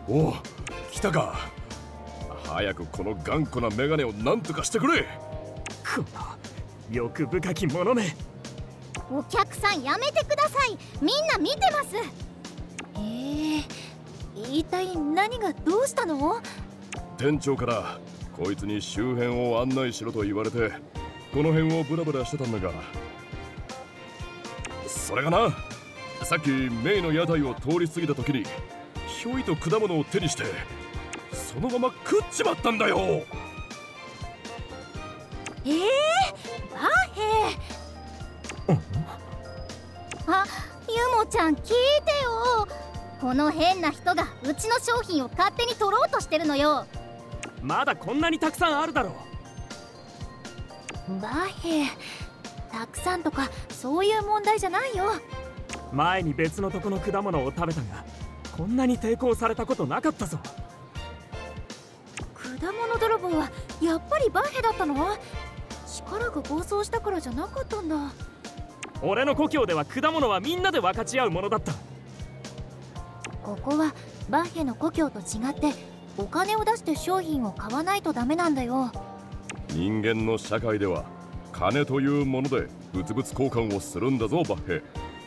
おお、来たか。早くこの頑固なメガネを何とかしてくれ。 この欲深き者め。 お客さんやめてください。みんな見てます。一体何がどうしたの？ 店長からこいつに周辺を案内しろと言われてこの辺をブラブラしてたんだが、それがな、さっきメイの屋台を通り過ぎた時にひょいと果物を手にしてそのまま食っちまったんだよ。 バーヘイ。あ、ユモちゃん聞いてよ。この変な人がうちの商品を勝手に取ろうとしてるのよ。 まだこんなにたくさんあるだろう。 バーヘイ、たくさんとかそういう問題じゃないよ。 前に別のとこの果物を食べたが、こんなに抵抗されたことなかったぞ。 果物泥棒はやっぱりバーヘイだったの？力が暴走したからじゃなかったんだ。 俺の故郷では果物はみんなで分かち合うものだった。 ここはバーヘイの故郷と違ってお金を出して商品を買わないとダメなんだよ。 人間の社会では金というもので物々交換をするんだぞ、バッヘイ。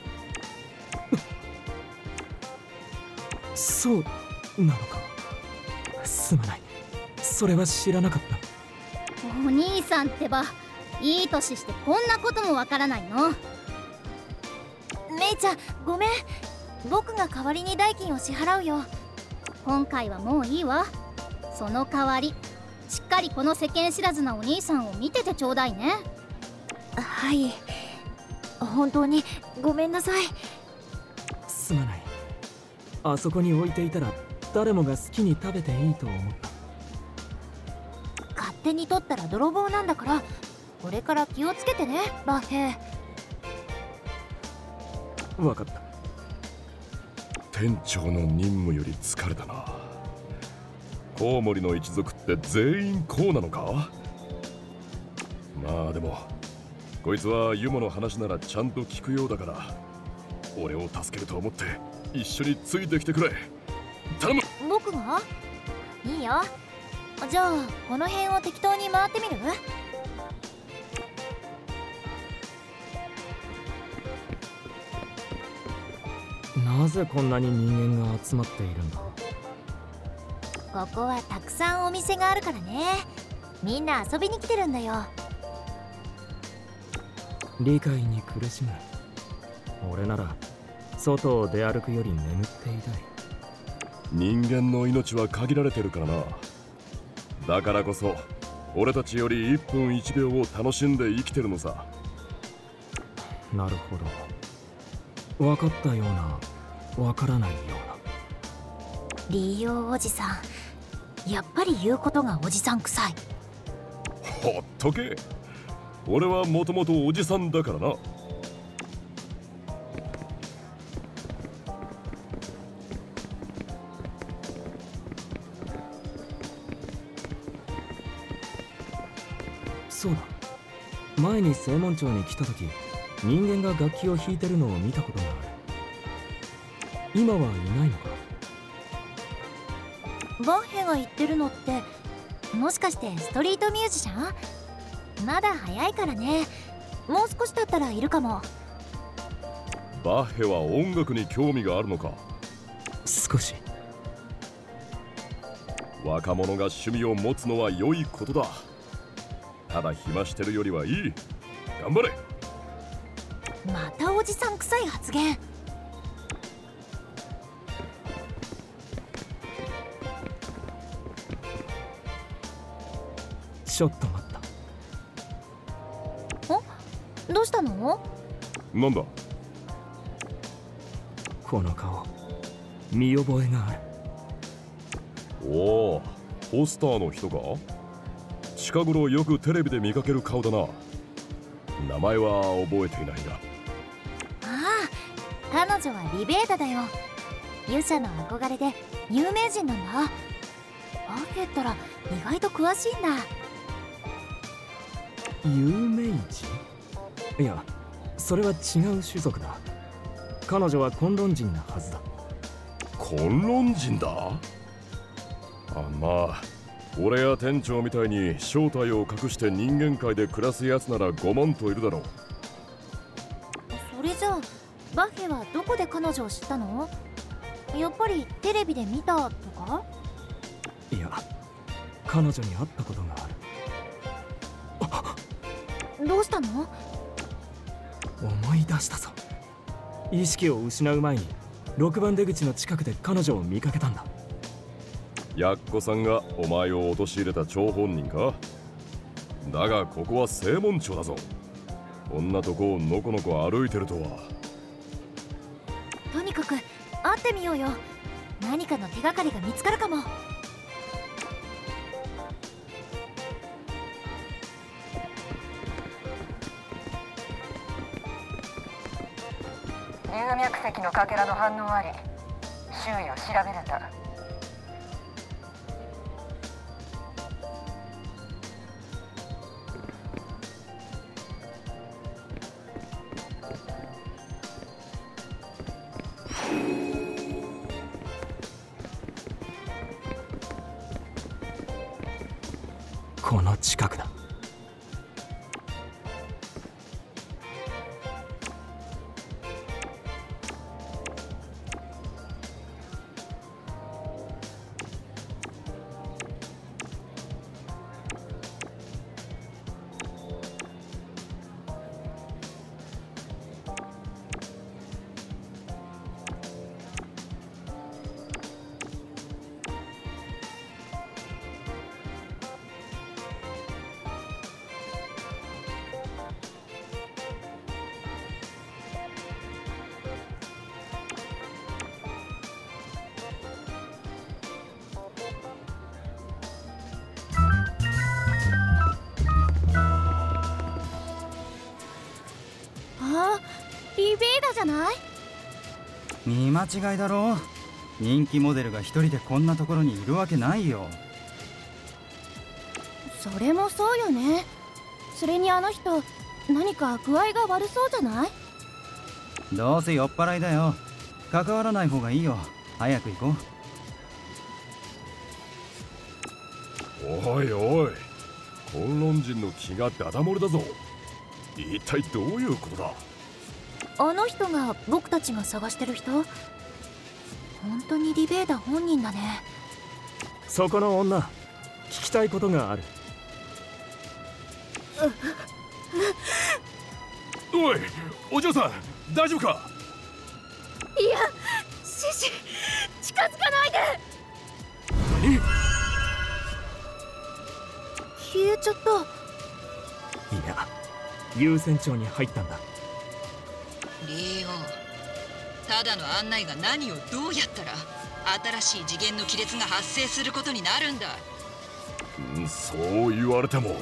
そうなのか。すまない、それは知らなかった。 お兄さんってば、いい年してこんなこともわからないの？メイちゃんごめん、僕が代わりに代金を支払うよ。今回はもういいわ。その代わりしっかりこの世間知らずなお兄さんを見ててちょうだいね。はい、本当にごめんなさい。 すまない。あそこに置いていたら誰もが好きに食べていいと思った。 勝手に取ったら泥棒なんだから、これから気をつけてね、バッヘイ。 分かった。 店長の任務より疲れたな。コウモリの一族って全員こうなのか？まあでもこいつはユモの話ならちゃんと聞くようだから、俺を助けると思って一緒についてきてくれ。頼む。 僕が？いいよ。じゃあこの辺を適当に回ってみる？ なぜこんなに人間が集まっているんだ？ ここはたくさんお店があるからね。みんな遊びに来てるんだよ。 理解に苦しむ。俺なら外を出歩くより眠っていたい。 人間の命は限られてるからな。だからこそ俺たちより1分1秒を楽しんで生きてるのさ。 なるほど。分かったような分からないような。 利用おじさん、やっぱり言うことがおじさん臭い。 ほっとけ。俺はもともとおじさんだからな。 そうだ、前に正門町に来た時、人間が楽器を弾いてるのを見たことがある。今はいないのか？ バッヘが言ってるのって、もしかしてストリートミュージシャン？まだ早いからね。もう少し経ったらいるかも。 バッヘは音楽に興味があるのか？ 少し。 若者が趣味を持つのは良いことだ。ただ暇してるよりはいい。頑張れ。 またおじさん臭い発言。 ちょっと待った。 どうしたの？ なんだ？ この顔、見覚えがある。 おお、ポスターの人か？近頃よくテレビで見かける顔だな。名前は覚えていないが。 ああ、彼女はリベータだよ。勇者の憧れで有名人なんだ。バーヘッったら意外と詳しいんだ。 有名人？いや、それは違う種族だ。彼女は混論人なはずだ。 混論人だ？ まあ俺や店長みたいに正体を隠して人間界で暮らすやつなら5万といるだろう。 それじゃあバッフェはどこで彼女を知ったの？やっぱりテレビで見たとか？ いや、彼女に会ったことがある。 どうしたの？ 思い出したぞ。意識を失う前に6番出口の近くで彼女を見かけたんだ。 やっこさんがお前を陥れた張本人か？だがここは正門町だぞ。こんなとこをのこのこ歩いてるとは。 とにかく会ってみようよ。何かの手がかりが見つかるかも。 龍脈石のかけらの反応あり、周囲を調べるんだ。 この近くだ。 リベーダじゃない？ 見間違いだろ。人気モデルが一人でこんなところにいるわけないよ。 それもそうよね。それにあの人何か具合が悪そうじゃない？ どうせ酔っ払いだよ。関わらない方がいいよ。早く行こおいおい、混乱人の気がダダ漏れだぞ。一体どういうことだ？ あの人が僕たちが探してる人？本当にリベーダ本人だね。 そこの女、聞きたいことがある。 おい、お嬢さん大丈夫か？ いや、シシ、近づかないで。 何？ 消えちゃった。 いや、優先庁に入ったんだ。 リオ、ただの案内が何をどうやったら新しい次元の亀裂が発生することになるんだ。 そう言われても。 ま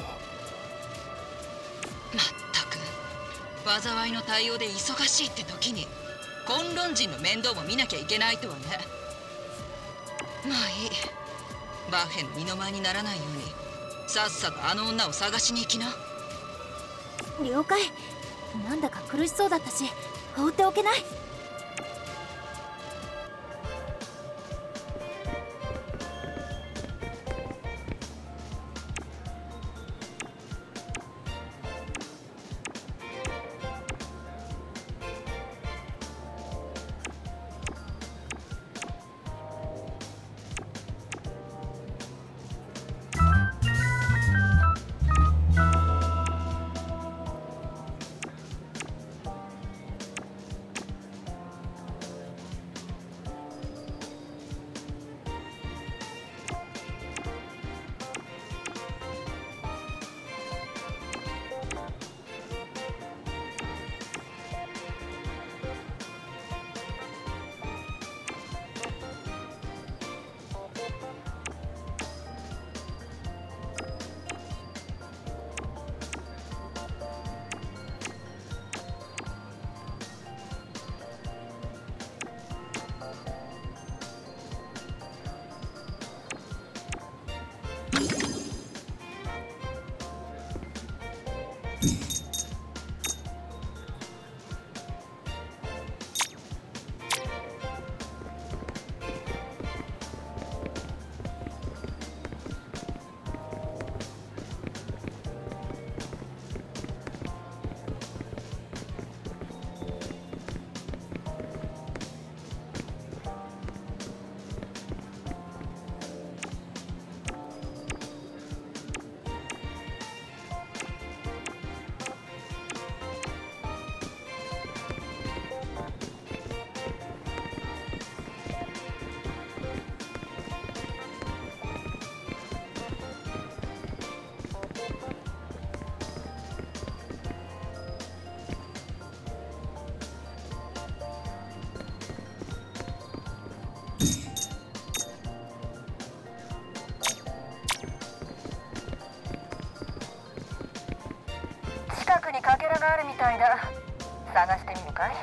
ったく災いの対応で忙しいって時に混乱人の面倒も見なきゃいけないとはね。まあいい、バッフェの身の前にならないようにさっさとあの女を探しに行きな。 了解。なんだか苦しそうだったし放っておけない。 たいだ。探してみるかい？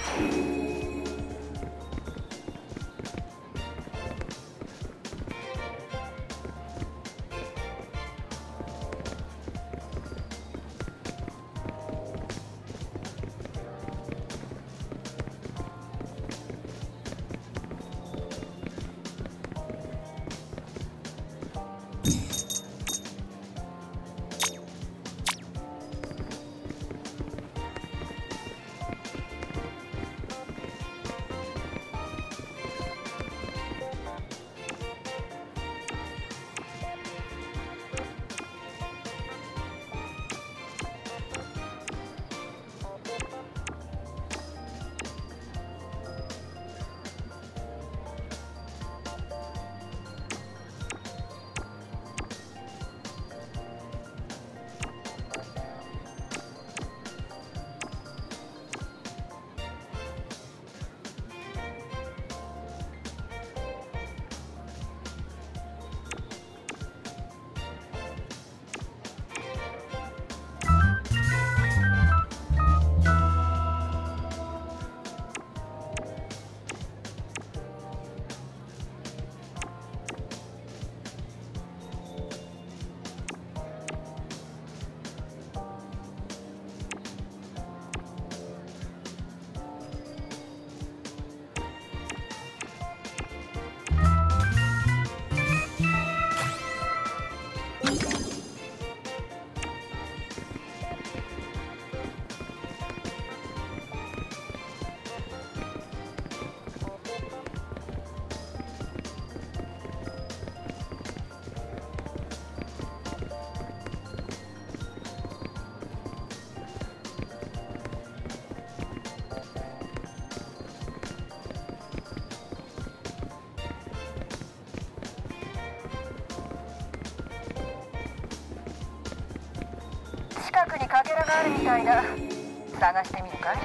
近くにかけらがあるみたいだ。探してみるかい？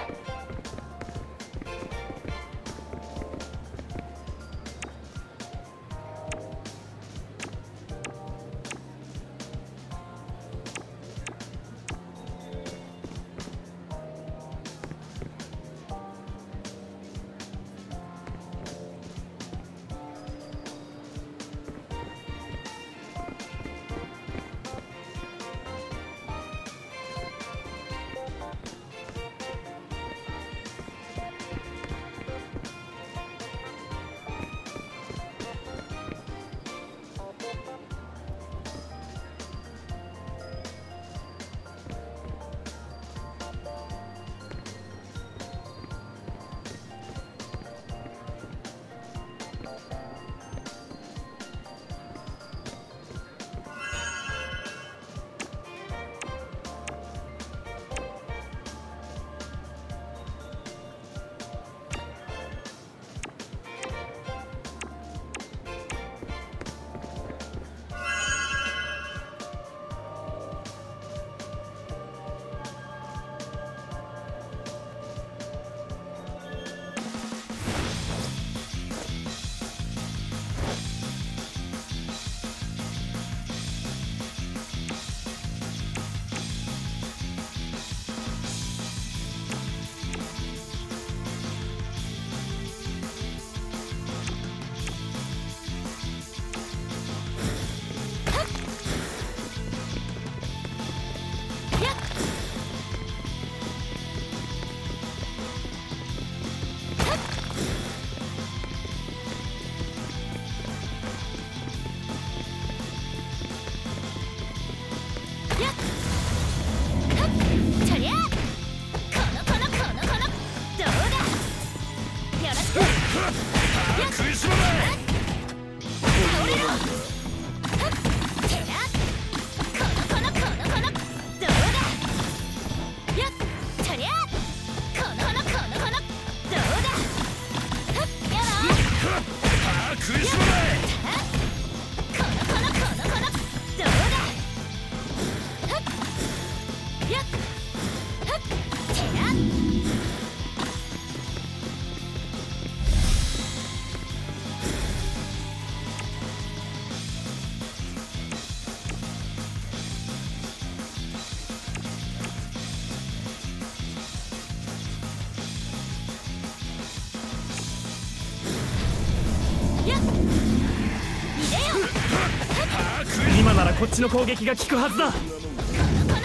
今ならこっちの攻撃が効くはずだ。 どうだ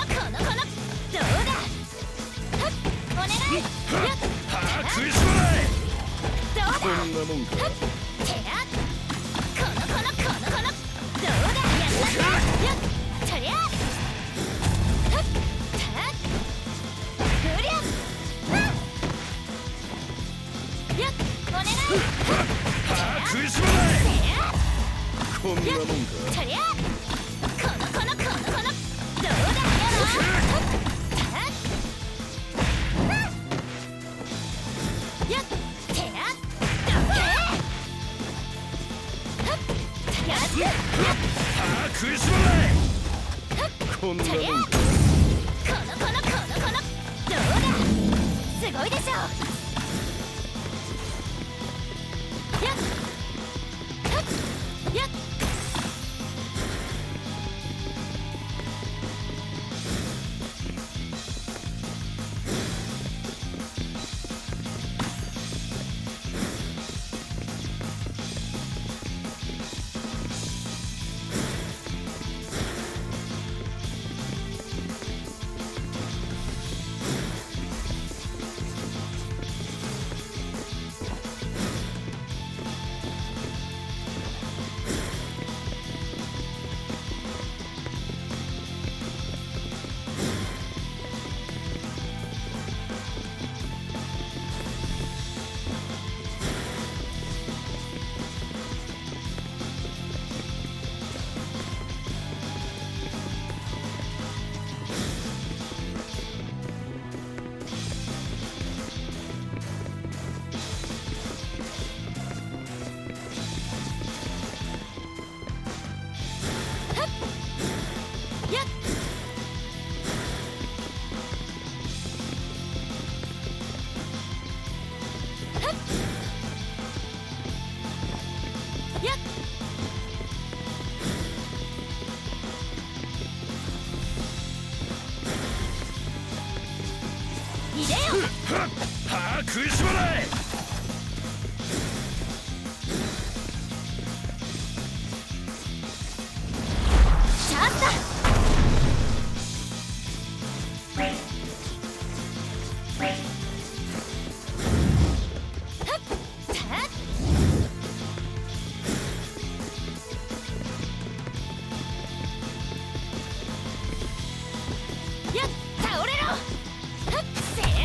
お願い食いしばれ。 どうだこんなもんか。 てやどうだやったよっとりゃたふりゃよっお願い食いしばれ。こんなもんか。 とりゃどうだやろよってやどけ食いしばれ。こんなもんか。 どうだすごいでしょよっよっ食いしばれ。 チャンスだやっ倒れろせや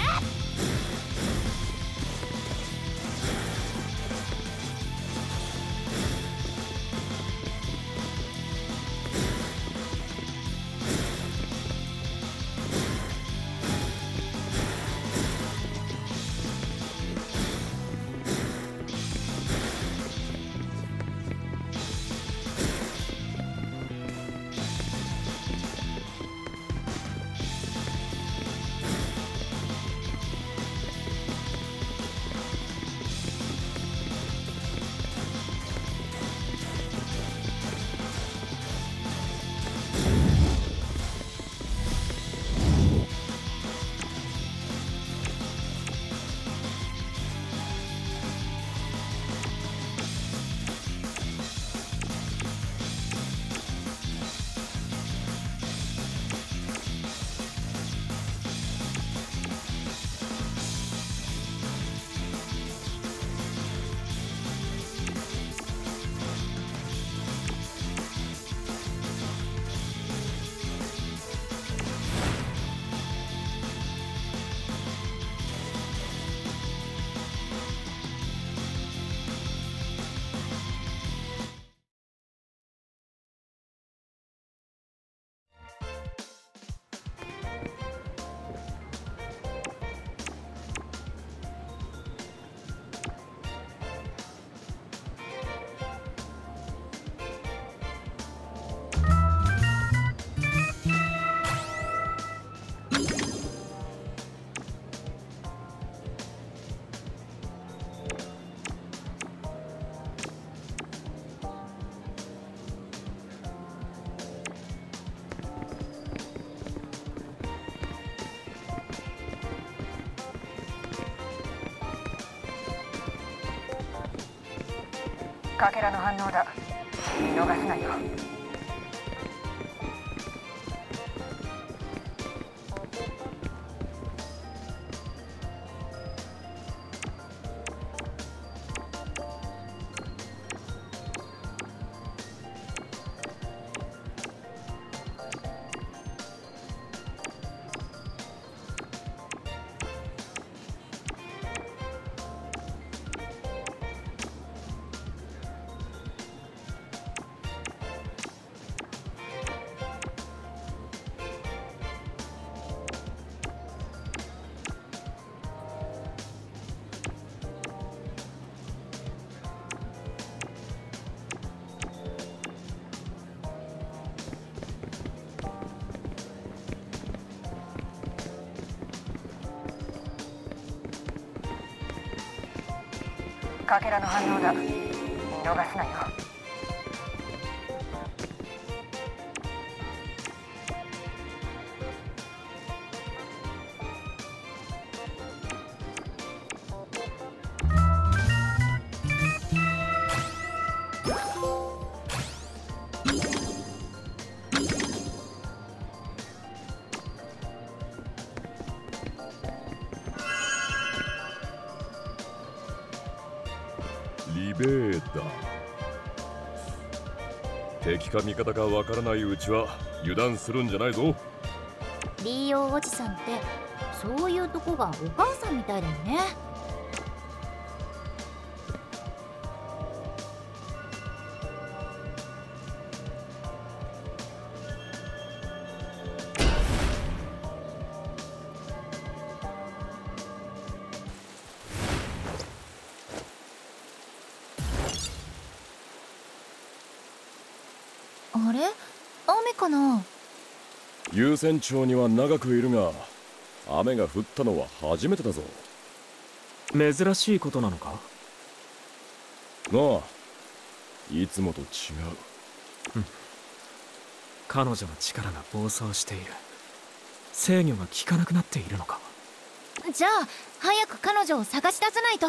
かけらの反応だ。見逃すなよ。 かけらの反応だ。見逃すなよ。 リベーター。敵か味方かわからないうちは油断するんじゃないぞ。 リーオおじさんってそういうとこがお母さんみたいだよね。あれ？雨かな？ 優先町には長くいるが、雨が降ったのは初めてだぞ。 珍しいことなのか？ なあ、いつもと違う。 彼女の力が暴走している。制御が効かなくなっているのか？ じゃあ早く彼女を探し出さないと。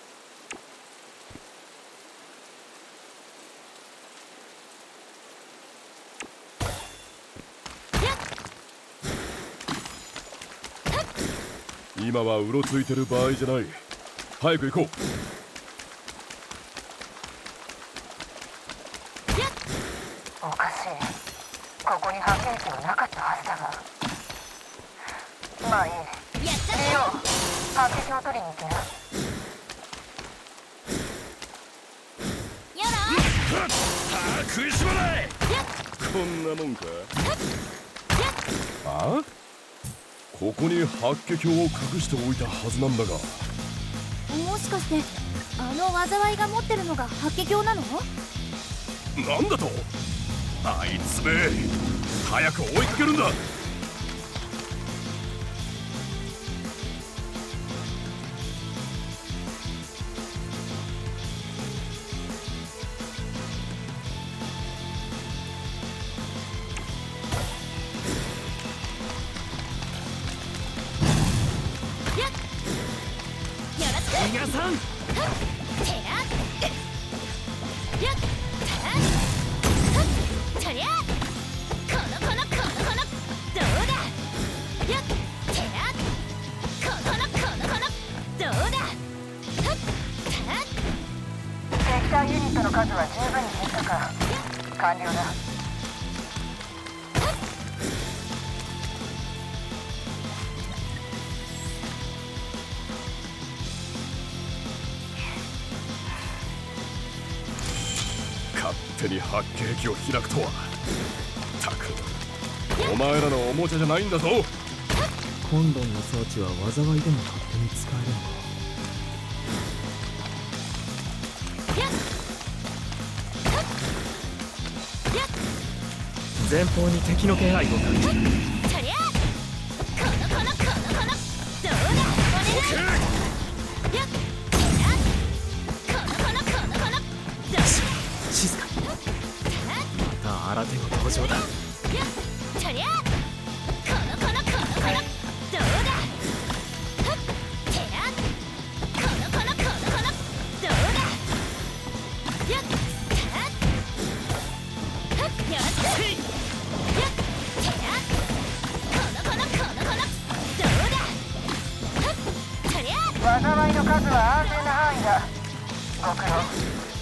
今はうろついてる場合じゃない。早く行こう。 おかしい。ここに発見器はなかったはずだが。まあいい。リオ、発見器を取りに行けな。 食いしばない。こんなもんか。あ？ここに白血鏡を隠しておいたはずなんだが。 もしかしてあの災いが持ってるのが白血鏡なの？ なんだと？あいつめ、早く追いかけるんだ。 皆さん、 敵対ユニットの数は十分に減ったか。完了だ。 勝手に白血器を開くとは。たく、お前らのおもちゃじゃないんだぞ。 コンドンの装置は災いでも勝手に使えるのか？前方に敵の気配を感じる。静かに。また新手の登場だ。 災いの数は安全な範囲だ。ご苦労。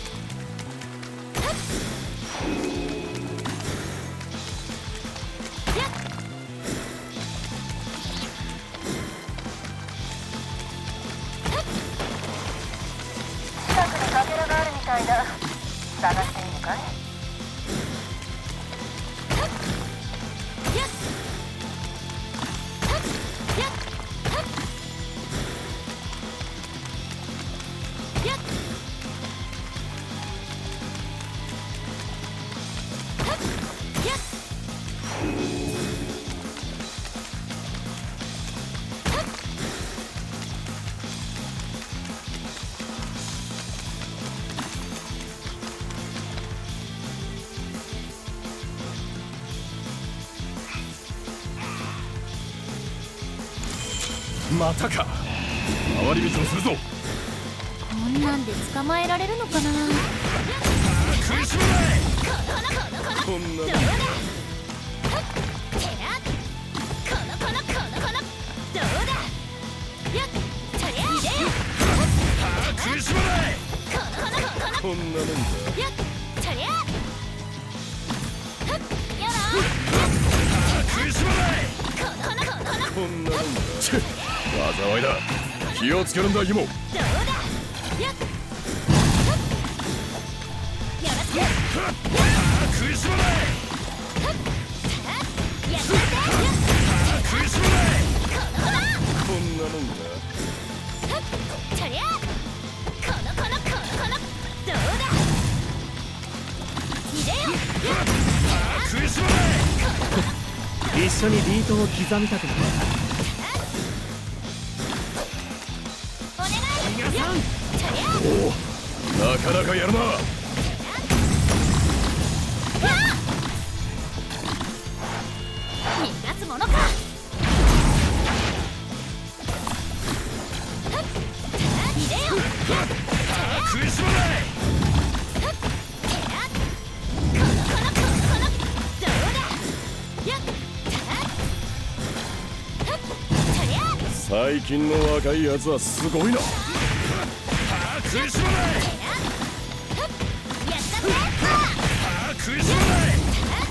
近くにかけらがあるみたいだ。探してみるかい？ またか。回り道をするぞ。 こんなんで捕まえられるのかな。 食いしばれ。こんなもんだ。食いしばれ。こんなもんだ。食いしばれ。こんなもんだ。災いだ。気をつけるんだ、ユモ。食いしばれ。食いしばれ。こんなもんだ。食いしばれ。 一緒にビートを刻みたくなる。 おお、なかなかやるな。 逃がすものか。 食いしばれ。最近の若いやつはすごいな。食いしばれ。食いしばれ。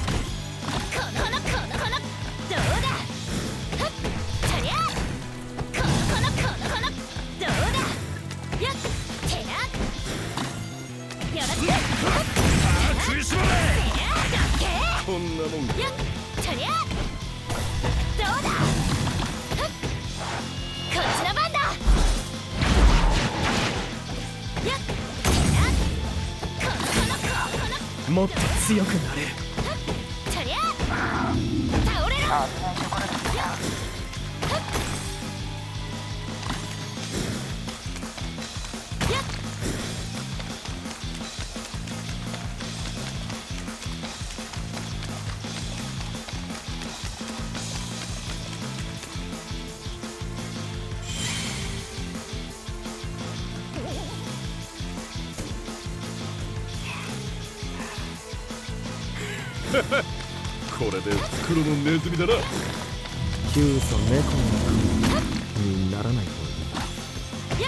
食いしばれ。こんなもんか。 もっと強くなれ。 危ないところですよ。 これで袋のネズミだな。 キュウソ猫の神にならないといい。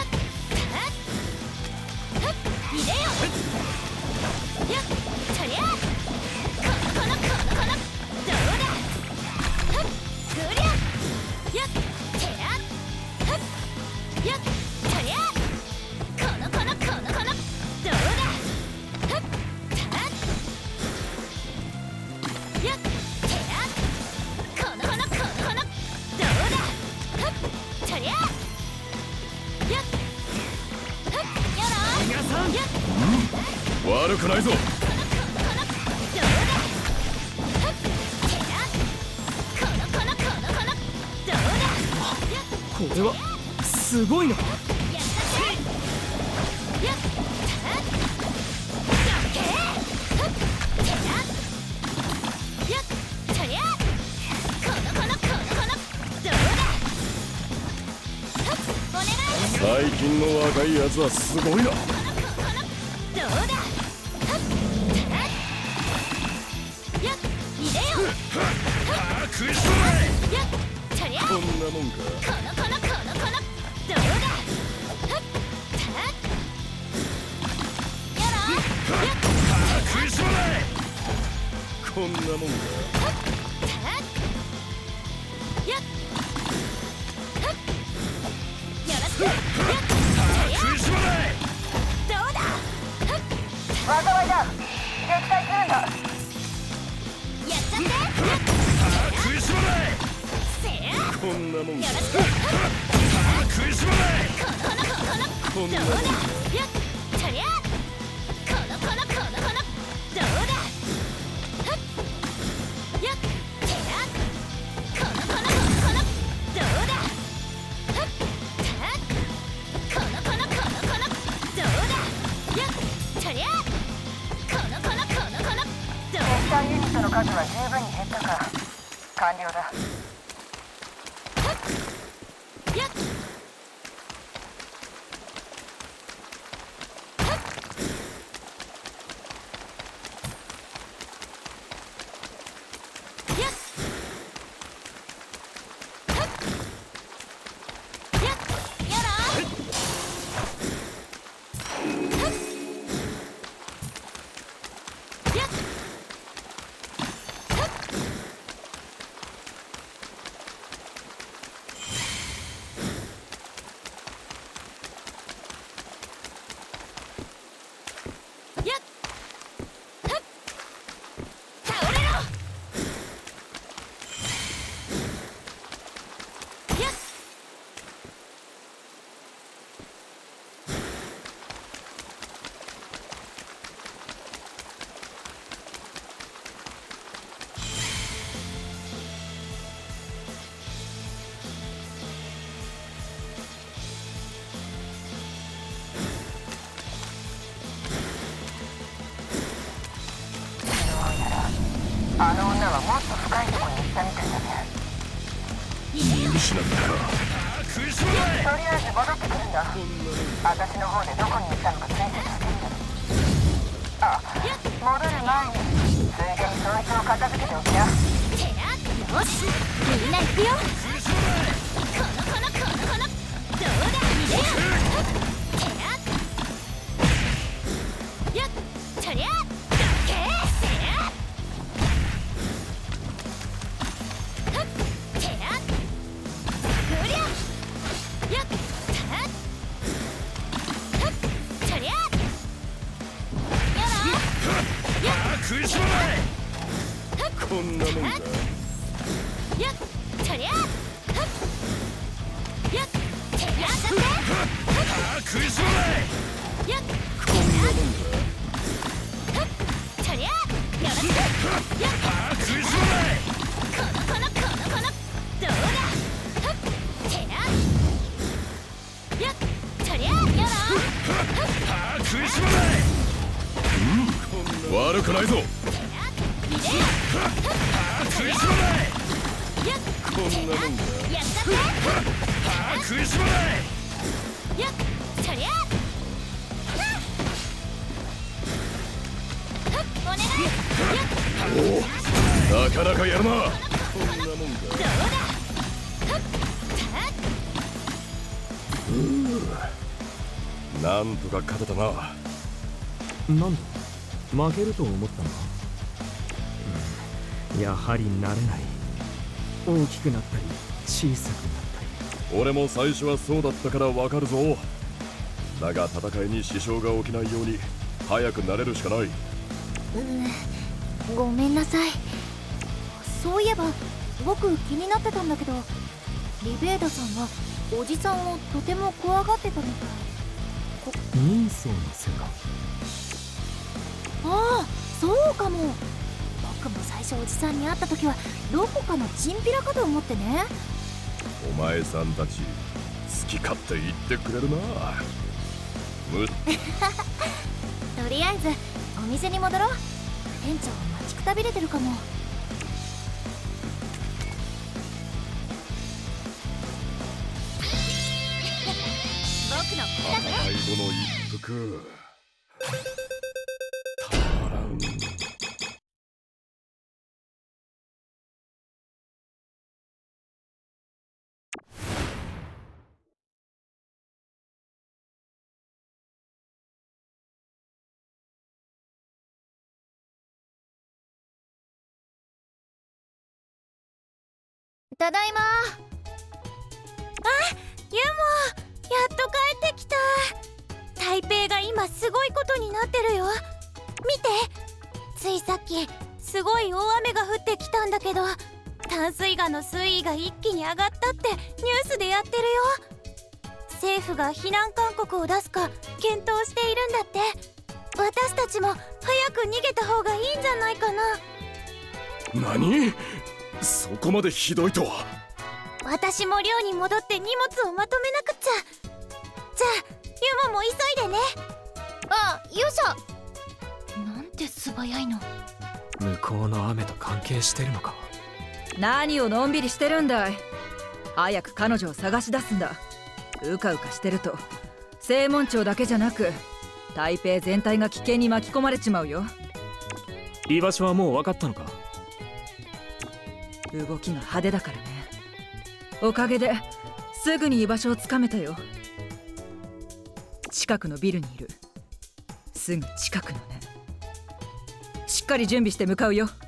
悪くないぞ。 これはすごいな。 最近の若いやつはすごいな。食いしばれ。こんなもんか。食いしばれ。こんなもんか。食いしばれ。 災いだ。撃退するんだ。 食いしばれ。こんなもんか。食いしばれ。こんなもんか。 敵対ユニットの数は十分に減ったか。完了だ。 あの女はもっと深いところに行ったみたいだね。 見失ったか。 とりあえず戻ってくるんだ。私の方でどこに行ったのか追跡してみる。あ、戻る前についでにそいつを片付けておきな。 よし、みんな行くよ。このどうだ、逃げよ。よっ、とりゃこんなもんか。 よっ、とりゃよっ、てやったぜ。 食いしばれ。 よっ、 こんなもんか。 とりゃよろしく。よっ、 食いしばれ。 どうだ、てやよっ、とりゃよろ食いしばれ。悪くないぞ。 逃げよ。 食いしばれ。 よっ、 こんなもんか。 やったぜ。 食いしばれ。 よっ、とりゃお願い。よっ、 なかなかやるな。こんなもんか。 どうだ。 なんとか勝てたな。 なんだ、負けると思ったのか。やはり慣れない。大きくなったり小さくなったり。 俺も最初はそうだったからわかるぞ。だが戦いに支障が起きないように早くなれるしかない。 ごめんなさい。そういえば僕気になってたんだけど、リベーダさんはおじさんをとても怖がってたみたい。 人相のせか。 ああ、そうかも。僕も最初おじさんに会った時はどこかのチンピラかと思ってね。 お前さんたち好き勝手言ってくれるな。 とりあえずお店に戻ろう。店長待ちくたびれてるかも。僕の口だぜ。 最後の一服たまらん。 ただいま。ユモ、やっと帰ってきた。台北が今すごいことになってるよ。見て、ついさっきすごい大雨が降ってきたんだけど、淡水河の水位が一気に上がったってニュースでやってるよ。政府が避難勧告を出すか検討しているんだって。私たちも早く逃げた方がいいんじゃないかな。 何？そこまでひどいとは。 私も寮に戻って荷物をまとめなくっちゃ。じゃあユモも急いでね。あ、よいしょ。なんて素早いの。 向こうの雨と関係してるのか。 何をのんびりしてるんだい。早く彼女を探し出すんだ。うかうかしてると正門町だけじゃなく台北全体が危険に巻き込まれちまうよ。 居場所はもう分かったのか。 動きが派手だからね。おかげですぐに居場所をつかめたよ。近くのビルにいる。すぐ近くのね。 しっかり準備して向かうよ。